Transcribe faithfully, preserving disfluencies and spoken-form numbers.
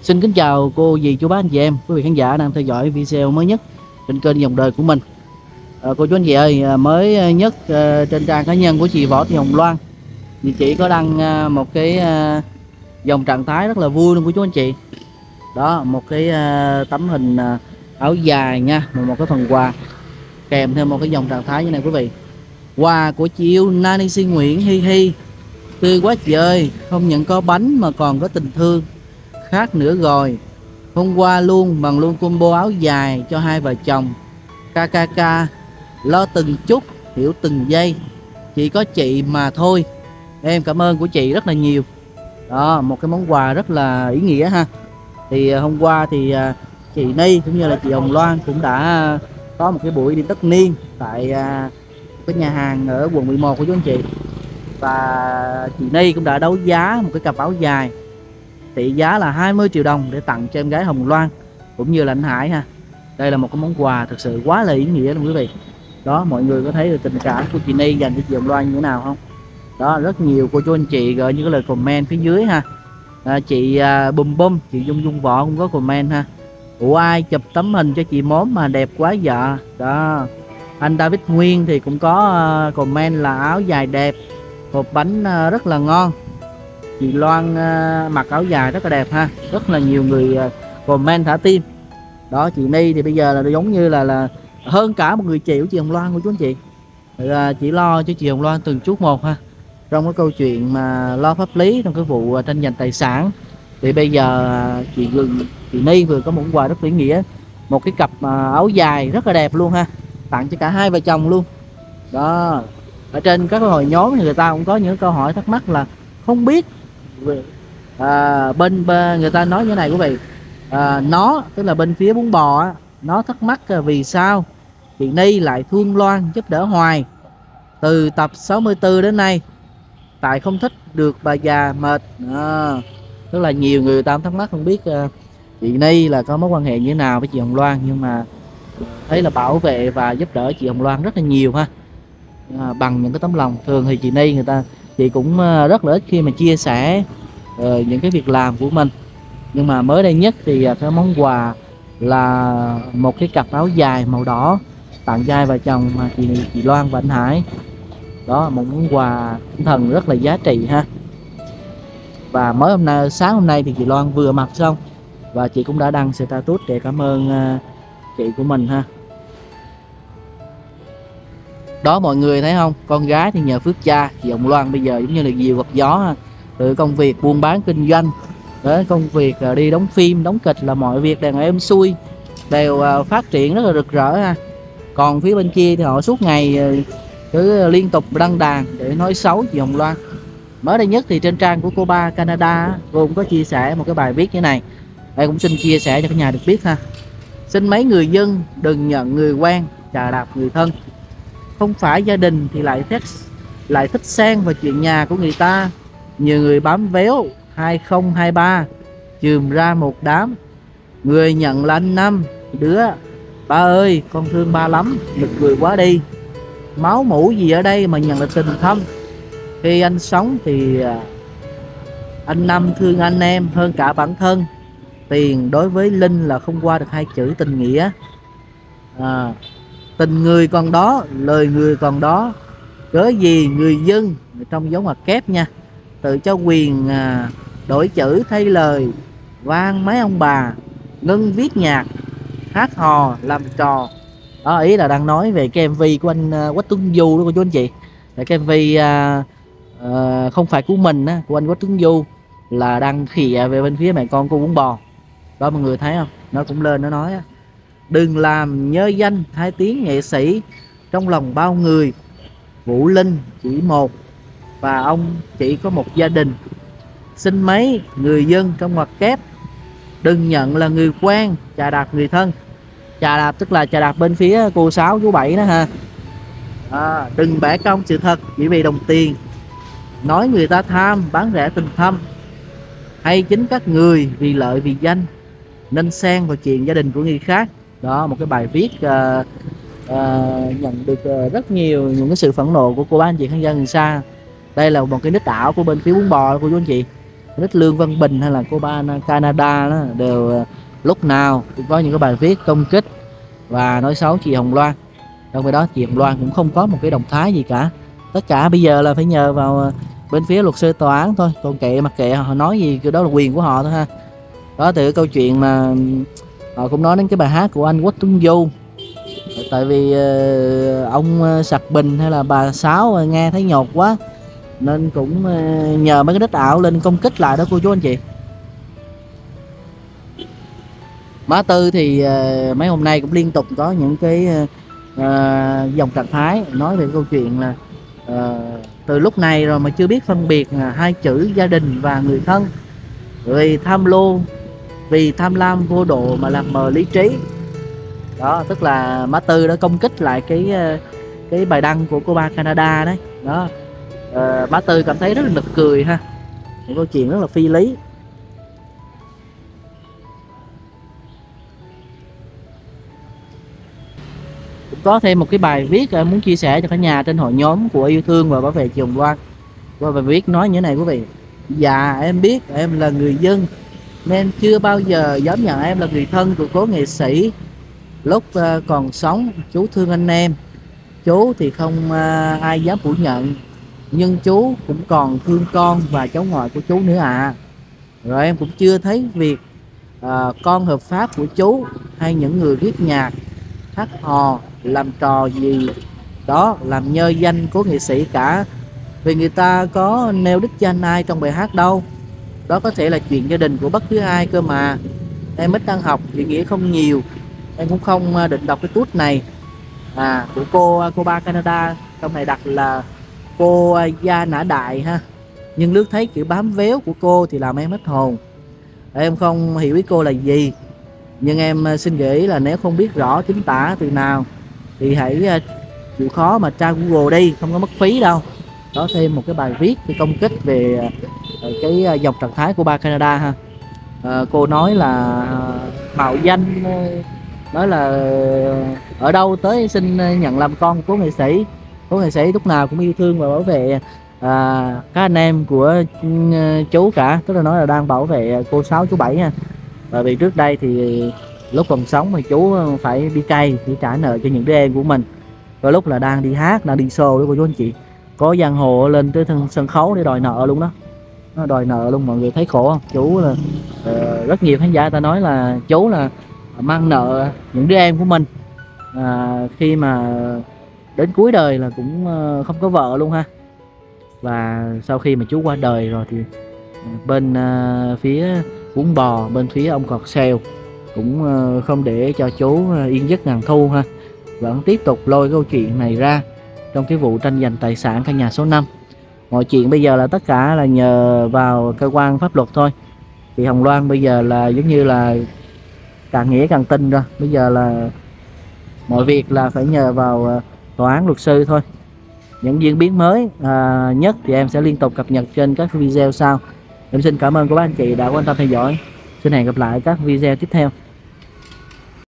Xin kính chào cô dì chú bác anh chị em, quý vị khán giả đang theo dõi video mới nhất trên kênh Dòng Đời của mình. À, cô chú anh chị ơi, mới nhất uh, trên trang cá nhân của chị Võ Thị Hồng Loan thì chị có đăng uh, một cái uh, dòng trạng thái rất là vui luôn của chú anh chị. Đó, một cái uh, tấm hình uh, áo dài nha, một cái phần quà kèm theo một cái dòng trạng thái như này quý vị. Quà của chị yêu Nani Si Nguyễn Hi Hi, tươi quá chị ơi, không những có bánh mà còn có tình thương. Khác nữa rồi, hôm qua luôn bằng luôn combo áo dài cho hai vợ chồng. ca ca ca lo từng chút, hiểu từng giây, chỉ có chị mà thôi. Em cảm ơn của chị rất là nhiều. Đó, một cái món quà rất là ý nghĩa ha. Thì hôm qua thì chị Ni cũng như là chị Hồng Loan cũng đã có một cái buổi đi tất niên tại cái nhà hàng ở quận mười một của chú anh chị. Và chị Ni cũng đã đấu giá một cái cặp áo dài trị giá là hai mươi triệu đồng để tặng cho em gái Hồng Loan cũng như là anh Hải ha. Đây là một cái món quà thực sự quá là ý nghĩa luôn quý vị. Đó, mọi người có thấy được tình cảm của chị Ni dành cho chị Hồng Loan như thế nào không? Đó, rất nhiều cô chú anh chị gửi những cái lời comment phía dưới ha. À, chị à, Bùm Bum, chị Dung Dung Võ cũng có comment ha. Ủa ai chụp tấm hình cho chị móm mà đẹp quá dạ. Đó, anh David Nguyên thì cũng có uh, comment là áo dài đẹp, hộp bánh uh, rất là ngon. Chị Loan uh, mặc áo dài rất là đẹp ha, rất là nhiều người uh, comment thả tim. Đó, chị Ni thì bây giờ là giống như là là hơn cả một người chị của chị Hồng Loan của chú anh chị. Thì, uh, chỉ lo cho chị Hồng Loan từng chút một ha. Trong cái câu chuyện mà lo pháp lý trong cái vụ uh, tranh giành tài sản thì bây giờ uh, chị chị Ni vừa có một quà rất ý nghĩa, một cái cặp uh, áo dài rất là đẹp luôn ha, tặng cho cả hai vợ chồng luôn. Đó, ở trên các hội nhóm thì người ta cũng có những câu hỏi thắc mắc là không biết à, bên, bên người ta nói như này quý vị, à, nó tức là bên phía bún bò á, nó thắc mắc vì sao chị Ni lại thương Loan giúp đỡ hoài từ tập sáu mươi tư đến nay, tại không thích được bà già mệt. À, tức là nhiều người ta thắc mắc không biết uh, chị Ni là có mối quan hệ như thế nào với chị Hồng Loan, nhưng mà thấy là bảo vệ và giúp đỡ chị Hồng Loan rất là nhiều ha. À, bằng những cái tấm lòng. Thường thì chị Ni người ta chị cũng rất là ít khi mà chia sẻ uh, những cái việc làm của mình, nhưng mà mới đây nhất thì uh, cái món quà là một cái cặp áo dài màu đỏ tặng cho hai vợ chồng mà chị chị Loan và anh Hải. Đó, một món quà tinh thần rất là giá trị ha. Và mới hôm nay, sáng hôm nay thì chị Loan vừa mặc xong và chị cũng đã đăng status để cảm ơn uh, chị của mình ha. Đó, mọi người thấy không, con gái thì nhờ phước cha, chị Hồng Loan bây giờ giống như là diều gặp gió ha. Từ công việc buôn bán kinh doanh đến công việc đi đóng phim đóng kịch là mọi việc đều êm xuôi, đều phát triển rất là rực rỡ ha. Còn phía bên kia thì họ suốt ngày cứ liên tục đăng đàn để nói xấu chị Hồng Loan. Mới đây nhất thì trên trang của cô ba Canada, cô cũng có chia sẻ một cái bài viết như này. Đây cũng xin chia sẻ cho cả nhà được biết ha. Xin mấy người dân đừng nhận người quen chà đạp người thân, không phải gia đình thì lại thích lại thích xen vào chuyện nhà của người ta. Nhiều người bám véo hai không hai ba chườm ra một đám, người nhận là anh Năm đứa. Ba ơi con thương ba lắm, nực cười quá đi, máu mủ gì ở đây mà nhận là tình thâm. Khi anh sống thì anh Năm thương anh em hơn cả bản thân. Tiền đối với Linh là không qua được hai chữ tình nghĩa. À, tình người còn đó, lời người còn đó, cớ gì người dân, trong dấu ngoặc kép nha, tự cho quyền à, đổi chữ thay lời, vang mấy ông bà, ngân viết nhạc, hát hò làm trò. Đó, ý là đang nói về cái em vê của anh uh, Quách Tuấn Du đó cô chú anh chị. Là cái em vê uh, uh, không phải của mình á, của anh Quách Tuấn Du, là đang khịa về bên phía mẹ con cô bún bò. Đó, mọi người thấy không, nó cũng lên nó nói á, đừng làm nhơ danh hai tiếng nghệ sĩ trong lòng bao người. Vũ Linh chỉ một và ông chỉ có một gia đình. Xin mấy người dân trong ngoặc kép đừng nhận là người quen chà đạp người thân. Chà đạp tức là chà đạp bên phía cô Sáu chú Bảy đó ha. À, đừng bẻ cong sự thật chỉ vì đồng tiền, nói người ta tham bán rẻ tình thâm, hay chính các người vì lợi vì danh nên xen vào chuyện gia đình của người khác. Đó, một cái bài viết uh, uh, nhận được uh, rất nhiều những cái sự phẫn nộ của cô bác anh chị khán giả người xa. Đây là một cái nick ảo của bên phía bún bò cô chú anh chị. Thích Lương Văn Bình hay là cô ba Canada đó đều ờ, lúc nào cũng có những cái bài viết công kích và nói xấu chị Hồng Loan. Trong khi đó chị Hồng Loan cũng không có một cái động thái gì cả. Tất cả bây giờ là phải nhờ vào ờ, bên phía luật sư tòa án thôi. Còn kệ mặc kệ họ nói gì, cái đó là quyền của họ thôi ha. Đó, từ cái câu chuyện mà họ cũng nói đến cái bài hát của anh Quách Tuấn Du. Tại vì ờ, ông Sạc Bình hay là bà Sáu nghe thấy nhột quá nên cũng ờ, nhờ mấy cái nick ảo lên công kích lại đó cô chú anh chị. Má Tư thì ờ, mấy hôm nay cũng liên tục có những cái ờ, dòng trạng thái nói về câu chuyện là ờ, từ lúc này rồi mà chưa biết phân biệt là hai chữ gia đình và người thân, vì tham lô, vì tham lam vô độ mà làm mờ lý trí. Đó, tức là má Tư đã công kích lại cái cái bài đăng của cô ba Canada đấy. Đó, ờ, má Tư cảm thấy rất là nực cười ha, những câu chuyện rất là phi lý. Cũng có thêm một cái bài viết muốn chia sẻ cho cả nhà trên hội nhóm của yêu thương và bảo vệ chị Hồng Loan. Qua bài viết nói như thế này quý vị: dạ em biết em là người dân nên chưa bao giờ dám nhận em là người thân của cố nghệ sĩ. Lúc uh, còn sống chú thương anh em, chú thì không uh, ai dám phủ nhận, nhưng chú cũng còn thương con và cháu ngoại của chú nữa ạ. À. Rồi em cũng chưa thấy việc uh, con hợp pháp của chú hay những người viết nhạc hát hò làm trò gì đó làm nhơ danh của nghệ sĩ cả, vì người ta có nêu đích danh ai trong bài hát đâu. Đó có thể là chuyện gia đình của bất cứ ai cơ mà. Em ít đang học, chữ nghĩa không nhiều, em cũng không định đọc cái tút này à của cô cô ba Canada. Trong này đặt là cô Gia Nã Đại ha, nhưng lướt thấy kiểu bám véo của cô thì làm em hết hồn. Em không hiểu ý cô là gì, nhưng em xin gợi ý là nếu không biết rõ chính tả từ nào thì hãy chịu khó mà tra Google đi, không có mất phí đâu. Đó, thêm một cái bài viết cái công kích về cái dòng trạng thái của ba Canada ha. À, cô nói là mạo danh, nói là ở đâu tới xin nhận làm con của nghệ sĩ. Cố nghệ sĩ lúc nào cũng yêu thương và bảo vệ à, các anh em của chú cả, tức là nói là đang bảo vệ cô Sáu chú Bảy nha. Bởi vì trước đây thì lúc còn sống thì chú phải đi cày để trả nợ cho những đứa em của mình, có lúc là đang đi hát, đang đi show đó cô chú anh chị, có giang hồ lên tới thân sân khấu để đòi nợ luôn đó. Nó đòi nợ luôn, mọi người thấy khổ không? Chú là uh, rất nhiều khán giả ta nói là chú là mang nợ những đứa em của mình à, khi mà đến cuối đời là cũng uh, không có vợ luôn ha. Và sau khi mà chú qua đời rồi thì bên uh, phía bún bò, bên phía ông cọt xèo cũng uh, không để cho chú uh, yên giấc ngàn thu ha, vẫn tiếp tục lôi câu chuyện này ra trong cái vụ tranh giành tài sản căn nhà số năm. Mọi chuyện bây giờ là tất cả là nhờ vào cơ quan pháp luật thôi. Thì Hồng Loan bây giờ là giống như là càng nghĩa càng tin rồi, bây giờ là mọi việc là phải nhờ vào tòa án, luật sư thôi. Những diễn biến mới à, nhất thì em sẽ liên tục cập nhật trên các video sau. Em xin cảm ơn các bác anh chị đã quan tâm theo dõi. Xin hẹn gặp lại các video tiếp theo.